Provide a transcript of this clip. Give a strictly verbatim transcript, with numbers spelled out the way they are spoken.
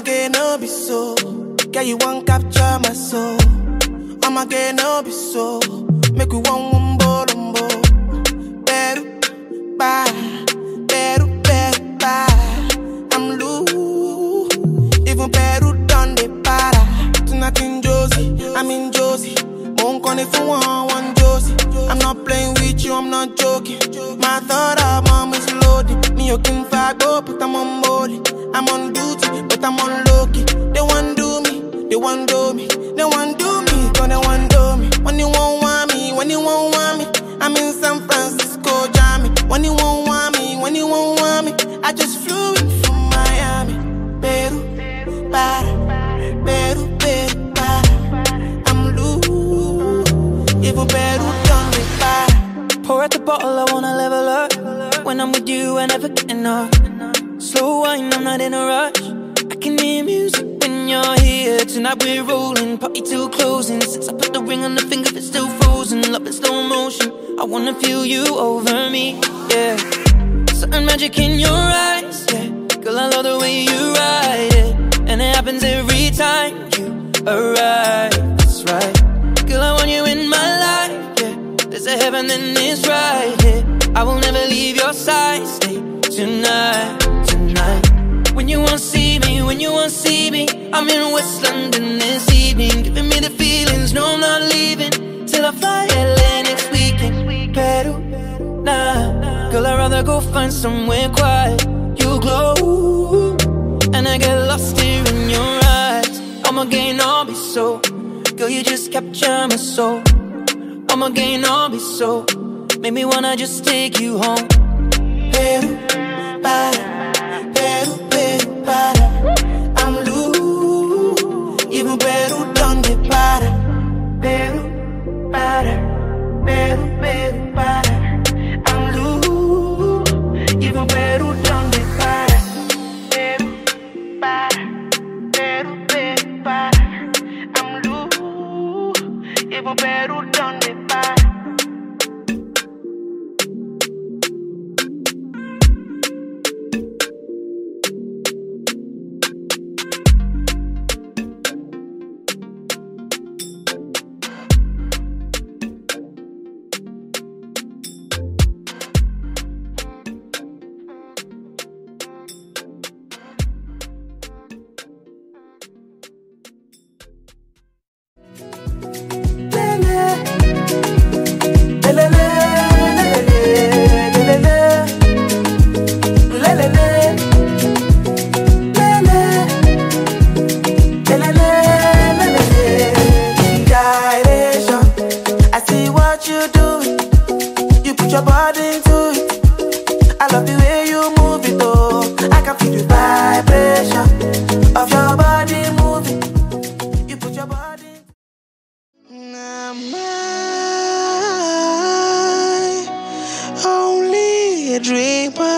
Omoge no be so. Girl, you won't capture my soul. Omoge no be so. Make we one wombolombo. Peru, Peru, Peru, Peru, Peru. I'm loose. Even Peru done the para. Tonight in Jozi, I'm in Jozi. Won't call if you want one Jozi. I'm not playing with you, I'm not joking. My thought of mom is loaded. Me okin fagbo, but I'm on molly. I'm on duty, but I'm on lowkey. They want do me, they want do me, they want do me, cause they want do me. When you won't want me, when you won't want me, I'm in San Francisco, Jammy. When you won't want me, when you won't want me, I just flew in from Miami. Peru, Peru, Peru, Peru, Peru. I'm loose, even Peru done me para. Pour out the bottle, I wanna level up. When I'm with you, I never get enough. Slow wine, I'm not in a rush. I can hear music when you're here. Tonight we're rolling, party till closing. Since I put the ring on the finger, it's still frozen. Love in slow motion, I wanna feel you over me, yeah. Certain magic in your eyes, yeah. Girl, I love the way you ride it. And it happens every time you arrive, that's right. Girl, I want you in my life, yeah. There's a heaven and it's right here, yeah. I will never leave your side, stay tonight. When you won't see me, when you won't see me, I'm in West London this evening, giving me the feelings, no I'm not leaving, till I fly L A next weekend. Peru, nah, girl I'd rather go find somewhere quiet. You glow, and I get lost here in your eyes. Omoge no be so, girl you just capture my soul. Omoge no be so, make me wanna just take you home. Peru, para. Peru, Peru, para. I'm loose. Even Peru done the para. Peru, para. Peru, Peru, para. I'm loose. Even Peru done the para. Peru, para. Peru, Peru, para. I'm loose. Even Peru done the para. Your body into it. I love the way you move it, oh. I can feel the vibration of your body moving. You put your body. Am I only a dreamer?